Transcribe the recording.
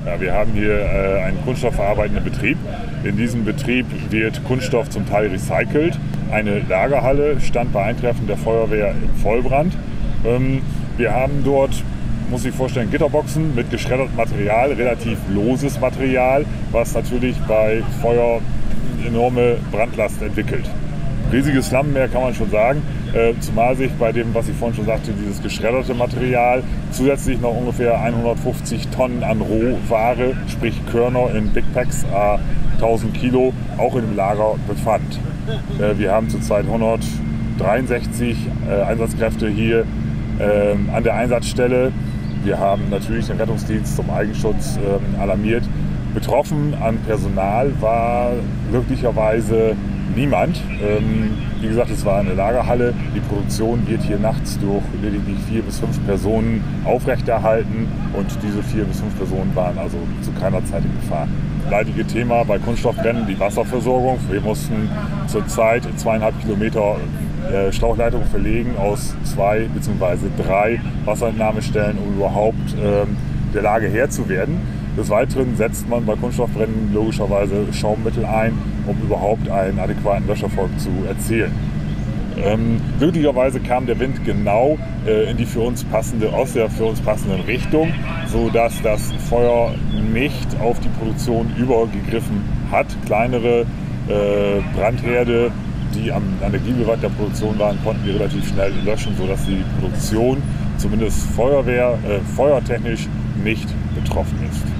Ja, wir haben hier einen kunststoffverarbeitenden Betrieb. In diesem Betrieb wird Kunststoff zum Teil recycelt. Eine Lagerhalle stand bei Eintreffen der Feuerwehr im Vollbrand. Wir haben dort, muss ich vorstellen, Gitterboxen mit geschreddertem Material, relativ loses Material, was natürlich bei Feuer enorme Brandlast entwickelt. Riesiges Flammenmeer kann man schon sagen, zumal sich bei dem, was ich vorhin schon sagte, dieses geschredderte Material zusätzlich noch ungefähr 150 Tonnen an Rohware, sprich Körner in Big Packs, 1000 Kilo, auch in dem Lager befand. Wir haben zurzeit 163 Einsatzkräfte hier an der Einsatzstelle. Wir haben natürlich den Rettungsdienst zum Eigenschutz alarmiert. Betroffen an Personal war glücklicherweise niemand. Wie gesagt, es war eine Lagerhalle. Die Produktion wird hier nachts durch lediglich 4 bis 5 Personen aufrechterhalten und diese 4 bis 5 Personen waren also zu keiner Zeit in Gefahr. Leidige Thema bei Kunststoffbränden die Wasserversorgung. Wir mussten zurzeit 2,5 Kilometer Schlauchleitung verlegen aus 2 bzw. 3 Wasserentnahmestellen, um überhaupt der Lage Herr zu werden. Des Weiteren setzt man bei Kunststoffbränden logischerweise Schaummittel ein, um überhaupt einen adäquaten Löscherfolg zu erzielen. Glücklicherweise kam der Wind genau aus der für uns passenden Richtung, sodass das Feuer nicht auf die Produktion übergegriffen hat. Kleinere Brandherde, die an der Giebelwand der Produktion waren, konnten wir relativ schnell löschen, sodass die Produktion zumindest feuertechnisch nicht betroffen ist.